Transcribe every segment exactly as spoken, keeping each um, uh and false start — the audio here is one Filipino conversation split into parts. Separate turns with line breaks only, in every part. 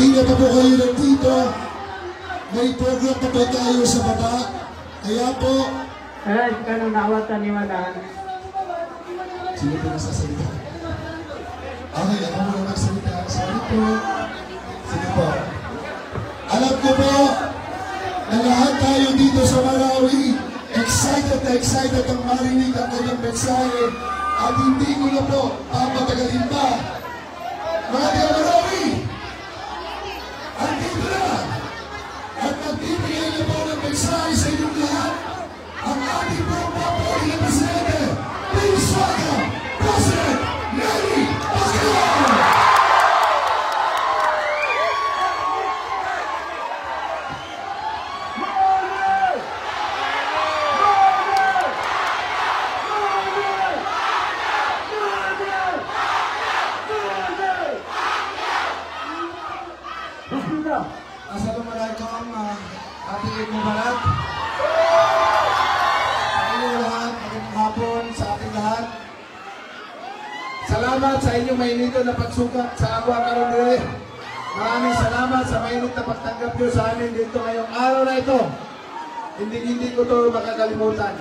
kanina pa po kayo nandito. May program pa po tayo sa baba. Kaya po...
Eh, kanong nawatan ni Manan.
Sino po nasasalita? Okay, ako muna magsalita. Sorry po. Sige po. Alam ko po na lahat tayo dito sa Marawi, excited na excited ang marinig ang kanyang mensahe at hindi ko na po papatagalin pa. Mga taga Marawi, andito na at nagbibigay na po ng mensahe sa inyong lahat ang ating pong papuri na presidente. Please welcome President Manny Pacquiao!
Assalamualaikum, ating Mubarak. Sa inyo lahat, magandang hapon sa ating lahat. Salamat sa inyong mainito na pagsukat sa Agua Karondire. Maraming salamat sa mainit na pagtanggap nyo sa amin dito ngayong araw na ito. Hindi hindi ko ito makakalimutan.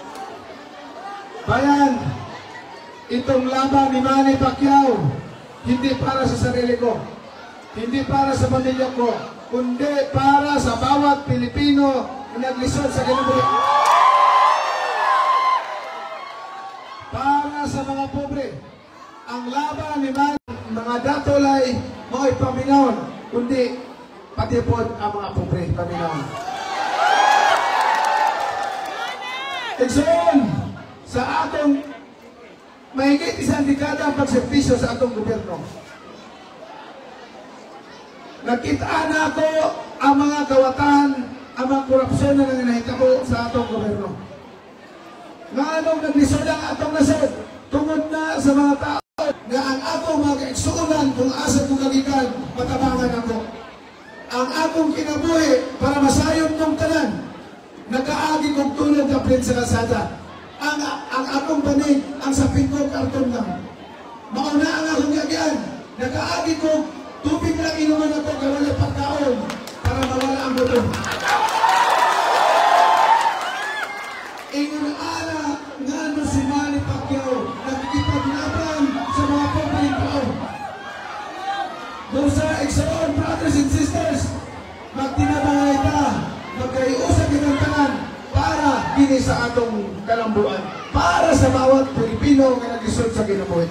Bayan, itong laban ni Manny Pacquiao, hindi para sa sarili ko, hindi para sa pamilya ko, kundi para sa bawat Pilipino na naglisod sa kinabuhi. Para sa mga pobre. Ang laban ni Manny, mga datolay, mga paminaon, kundi pati po ang mga pobre, paminaon. Exon, sa atong mahigit isang dekada ang pagservisyo sa atong gobyerno. Nakita na ako ang mga kawatan, ang mga korupsyon na nanginahitabo sa atong gobyerno. Nga anong naglisod ang atong nasod, tungod na sa mga tao na ang atong mga kaigsuunan kung asa kong kagikan, matabangan ako. Ang atong kinabuhi para masayon ng tanan, nakaagi kong tulad ka prin sa kalsada. Ang, ang atong banig, ang sapin ko karton lang. Mauna ang akong yagian, nakaagi kong tubig lang inuman ako kawala pagkaon para mawala ang buto. Ingon ana nga no si Manny Pacquiao nakikipaglaban sa mga pobreng tao. Doon sa Exxon, brothers and sisters, magtinabangay ta, magkaiusap ng tanan para kini sa atong kalambuan, para sa bawat Pilipino nga naglisod sa kinabuhi.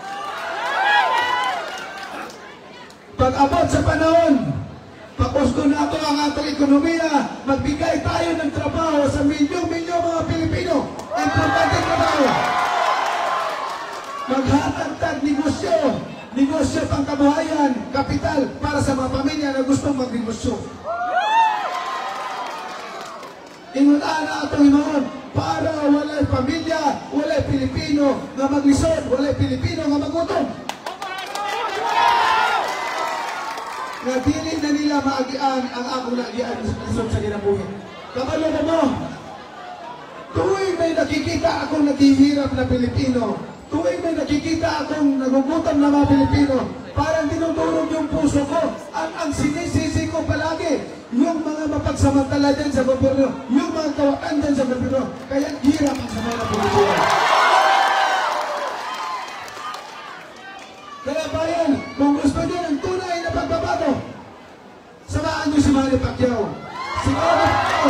Pag-abot sa panahon, papusto na ito ang atong ekonomiya, magbigay tayo ng trabaho sa milyong-milyong mga Pilipino. Importante trabaho. Maghatag-tag negosyo, negosyo pang kabuhayan, kapital para sa mga pamilya na gustong magnegosyo. Inulaan na atong imaon para walay pamilya, walay Pilipino na maglisod, walay Pilipino na magutom. Na dili na nila maagian ang akong nagian sa kinabuhi. Kabalo na mo, tuwing may nakikita akong naghihirap na Pilipino, tuwing may nakikita akong nagugutom na mga Pilipino, parang dinudurog yung puso ko. Ang, ang sinisisi ko palagi, yung mga mapagsamantala dyan sa gobyerno, yung mga kawakan dyan sa gobyerno, kaya hirap ang sa mga Pilipino. Kaya bayan, kung gusto nyo ng tunay na pagbabago, samaan nyo si Manny Pacquiao. Si Manny Pacquiao.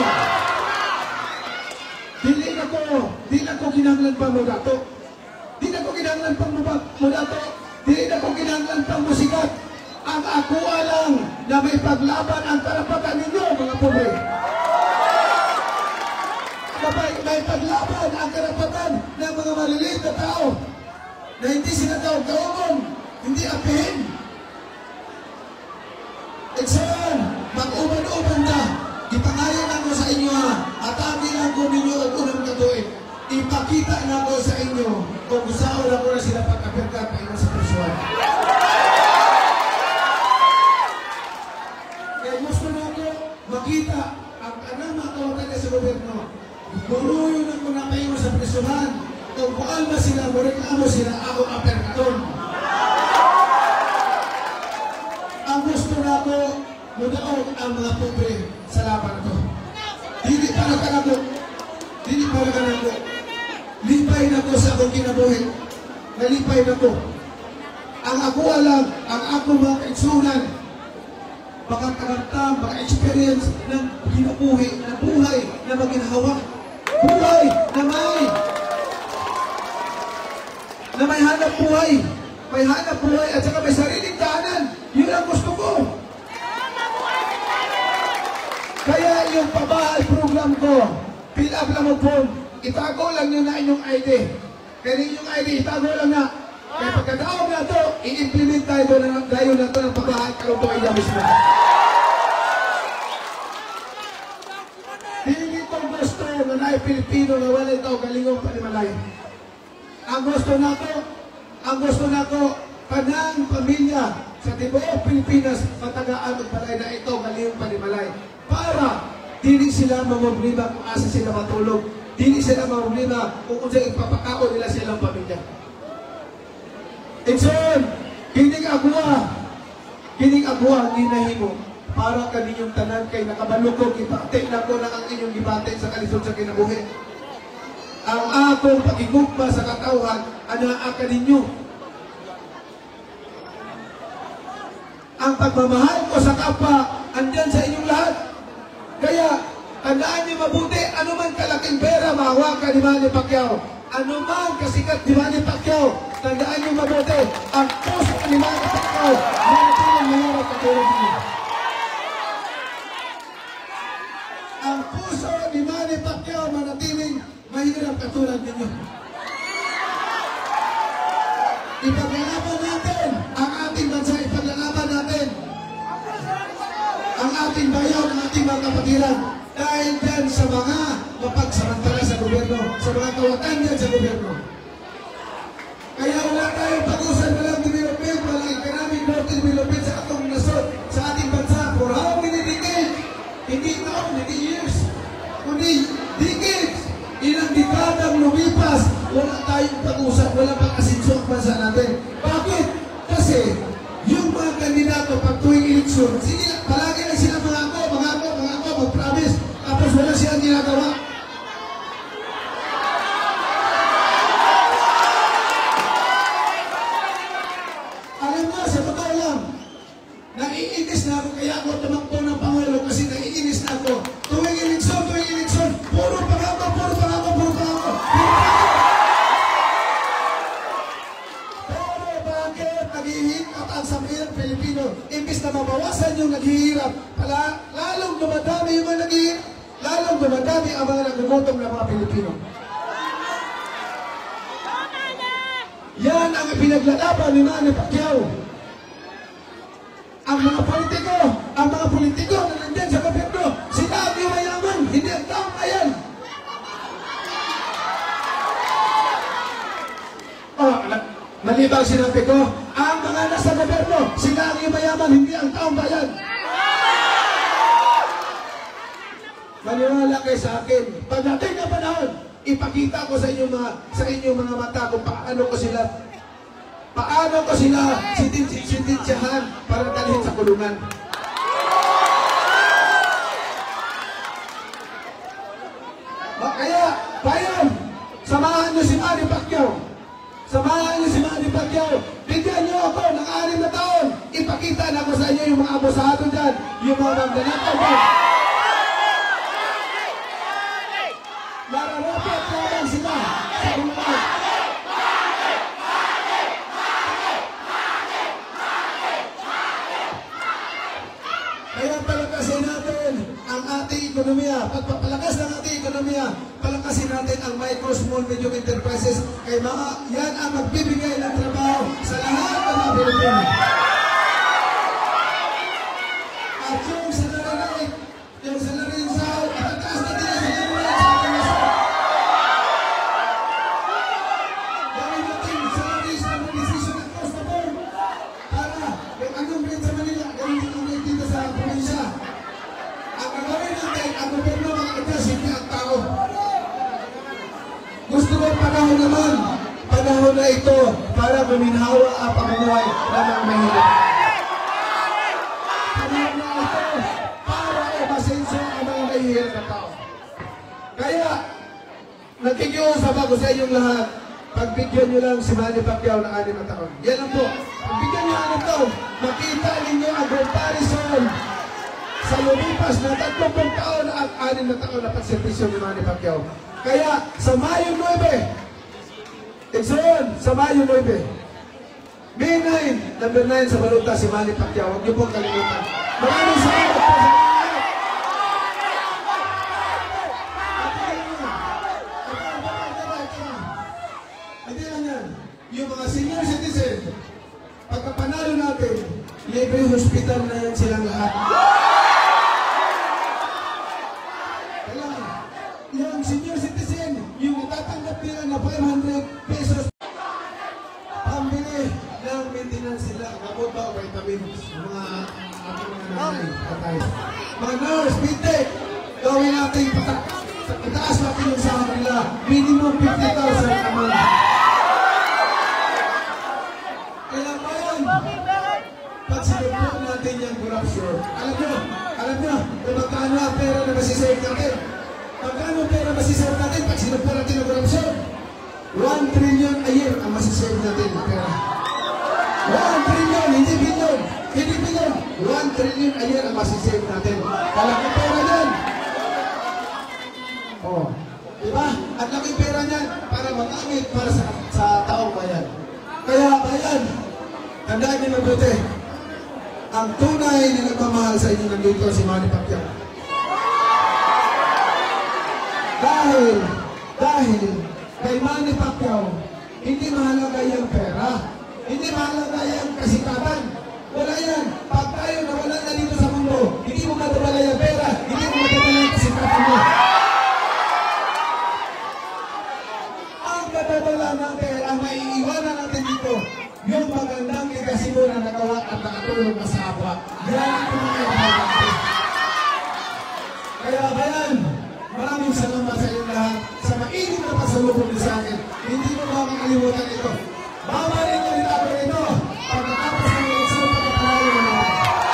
Dili na ko, di na ko kinahanglan pa mo dato. Di na ko kinahanglan pa mo dato. Dili na ko kinahanglan pa mo sikat. Ang ako lang na may paglaban ang karapatan ninyo, mga pobre. May, may paglaban ang karapatan ng mga maliliit na tao na hindi sila tawag-tawagong, hindi apihin. Exxon, mag-uban-uban na. Ipangayon ako sa inyo ha. Atake lang ko ninyo ang unang katuig. Ipakita na ako sa inyo kung saan ako na sila pagkapirkat pa ina sa persuan. Kaya gusto na ako makita ang anang mga kawatan sa gobyerno. Guruyo na ko na kayo sa persuan. Kung kuan ba sila, mureklamo sila ako aperkaton. Ang gusto gusto na ako mudaog ang mga pobre sa laban ko. Dili para ka nako. Dili para ka nako. Lipay na ko sa akong kinabuhi. Nalipay na ko. Ang ako alam, ang ako mga kaigsunan, baka karamtam, baka experience ng kinabuhi, na buhay na maginhawa. Buhay na may na may hanap buhay. May hanap buhay at saka may sariling daanan. Yun ang gusto ko. Kaya yung pabahay program ko, fill up lang mo po, itago lang nyo na inyong I D. Kaya inyong I D, itago lang na. Kaya pagkataon na ito, i-implement tayo na tayo na ito ng pabahay kalumpo ay mismo. Hindi ko gusto na na'y Pilipino na wala ito galingong panimalay. Ang gusto na ko, ang gusto na ko, kanang pamilya sa tibuok Pilipinas, matagaan at palay na ito galingong panimalay. Para dili sila mamumlima kung asa sila matulog. Dili sila mamumlima kung kung saan ipapakao nila silang pamilya. Itson, kining agwa, kining agwa ang ginahimo para kaninyong tanan kay nakabalukog, ipate na ko na ang inyong gibate sa kalisod sa kinabuhi. Ang akong pagigugma sa katawhan, anaa ka ninyo. Ang pagmamahal ko sa kapwa, andyan sa inyong lahat. Kaya, tandaan niyo mabuti, ano man kalaking pera, mahawakan ni Manny Pacquiao. Ano man kasikat ni Manny Pacquiao, tandaan niyo mabuti, ang puso ni Manny Pacquiao, manatiling mayroon katulad niyo. Ang puso ni Manny Pacquiao, manatiling mahirap katulad ninyo. Ipaglalaban natin ang ating bansa, ipaglalaban natin ang ating bayan, ang ating mga kapatiran. Dahil dyan sa mga mapagsamantala sa gobyerno, sa mga kawatan dyan sa gobyerno. Kaya wala tayong pag-usan, walang development, walang economic growth development sa atong nasod, sa ating bansa. For how many decades? Hindi taon, hindi years, kundi decades. Ilang dekadang lumipas, wala tayong pag-usan, walang pag-asinso ang bansa natin. Bakit? Kasi yung mga kandidato pag tuwing eleksyon, sige, palagi lang sila mga ako, mga ako, mga ako, mag-promise, tapos wala silang ginagawa. Alam mo, sa totoo lang, naiinis na ako, kaya ako tumakbo ng Pangulo kasi naiinis na ako. Tuwing eleksyon, tuwing eleksyon, puro pangako, puro pangako, puro pangako. Pero bakit naghihirap ang sambayang Pilipino? Imbis na mabawasan yung naghihirap, pala, lalong dumadami yung mga naghihirap, lalong dumadami ang mga nagugutong ng mga Pilipino. Yan ang pinaglalaban ni Manny Pacquiao. Ang mga politiko, ang mga politiko na nandiyan sa gobyerno, sila ang mayaman, hindi ang taong bayan. Oh, malibang sinabi ko, ang mga nasa gobyerno, sila ang mayaman, hindi ang taong bayan. Maniwala kayo sa akin, pagdating ng panahon, ipakita ko sa inyong mga sa inyong mga mata kung paano ko sila paano ko sila sititsyahan para dalhin sa kulungan. Kaya, bayan, samahan niyo si Manny Pacquiao. Samahan niyo si Manny Pacquiao. Bigyan niyo ako ng anim na taon. Ipakita na ko sa inyo yung mga abusado dyan, yung mga magdanakaw dyan. Mararapat naman sila sa kulungan. Kaya palakasin natin ang ating ekonomiya. Pagpapalakas ng ating ekonomiya, palakasin natin ang micro, small, medium enterprises. Kaya mga, yan ang magbibigay ng trabaho sa lahat ng mga Pilipino. At yung salary, yung salary sa pagtaas natin yung salary sa ating nasa. Gawin natin salaries na decision across the board. Para, yung anong rin sa Manila, gawin natin dito sa probinsya. Ang gagawin natin, ang gobyerno mag-adjust, hindi ang tao. Gusto ko panahon naman, panahon na ito para guminhawa ang pamumuhay ng mga mahirap. panahon na ito para umasenso ang mga mahihirap na tao. Kaya, nakikiusap ako sa inyong lahat, pagbigyan nyo lang si Manny Pacquiao ng anim na taon. Yan lang po. Pagbigyan nyo anim taon, makita ninyo ang comparison sa lumipas na tatlong taon at anim na taon na pagservisyo ni Manny Pacquiao. Kaya, sa Mayo nine, Exxon, sa Mayo nine, May nine, number nine sa baluta si Manny Pacquiao. Huwag niyo pong kalimutan. Maraming salamat po sa inyo. Hindi lang yan. Yung mga senior citizen, pagkapanalo natin, libre hospital na yan silang lahat. Yung senior citizen, yung itatanggap nila na five hundred pesos pambili ng maintenance sila, gamot ba o vitamins, mga ating mga nanay, patay. Mga nurse, bitek, gawin natin, itaas natin yung sahod nila, minimum fifty thousand a month. Kaya ba yun? Pag sinupok natin yung corruption, alam nyo, alam nyo, kung magkano ang pera na masisave natin. Magkano pera masisave natin pag sinupok natin ang corruption? one trillion a year ang masisave natin na pera. one trillion, hindi billion. Hindi billion. one trillion a year ang masisave natin. Malaking pera yan. Oh. Diba? At laking pera niyan para magamit para sa, sa taong bayan. Kaya bayan, tandaan niyo mabuti. Ang tunay na nagmamahal sa inyo nandito si Manny Pacquiao. Dahil, dahil, kay Manny Pacquiao, hindi mahalaga yung pera. Hindi mahalaga yung kasikatan. Wala yan. Pag tayo nawala na dito sa mundo, hindi mo matawala yung pera, hindi mo matawala yung kasikatan mo. Ang matawala natin, ang maiiwanan natin dito, yung magandang legacy mo na nagawa at nakatulong ka sa kapwa. Yan ang pinakailangan natin. Kaya bayan, maraming salamat sa inyo lahat sa mainit na pasalubong niyo sa akin. Hindi mo makakalimutan ito. Babalik ulit ako ito pagkatapos ng eleksyon pagkapanalo na natin.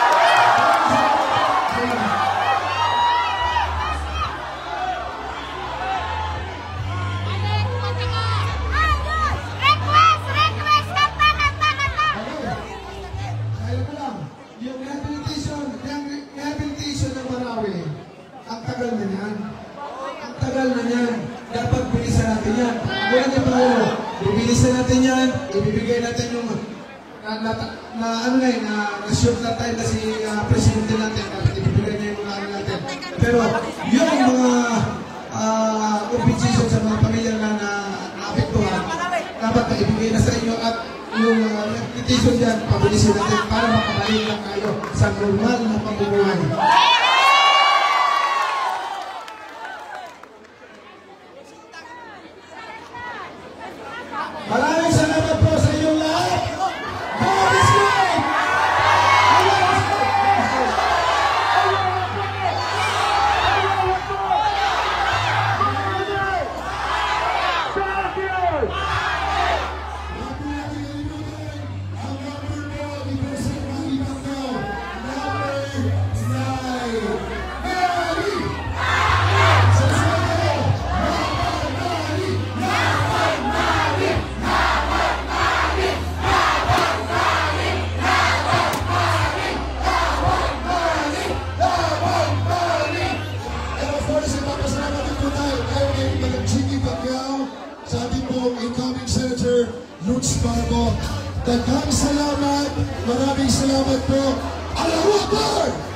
Request! Request! Kanta! Kanta! Kanta!
Kaya ko lang, yung rehabilitation, yung rehabilitation ng Marawi, ang tagal na yan. Ang tagal na yan. Dapat bilisan natin yan. Wala niyo pa ulo. Bibilisan natin yan. Ibibigay natin yung na, na, na ano na yun, na na-shoot na time na si uh, presidente natin. Dapat ibibigay niya yung mga ano natin. Pero yung mga uh, compensation sa mga pamilya na na-apektuhan, dapat na ibigay na sa inyo at yung uh, rehabilitation dyan, pabilisin natin para makabalik lang kayo sa normal na pamumuhay. Maraming salamat po sa inyong lahat. God is good!
Sa ating pong incoming Senator Lutz Barbo. Daghang salamat, maraming salamat po. Allahu Akbar!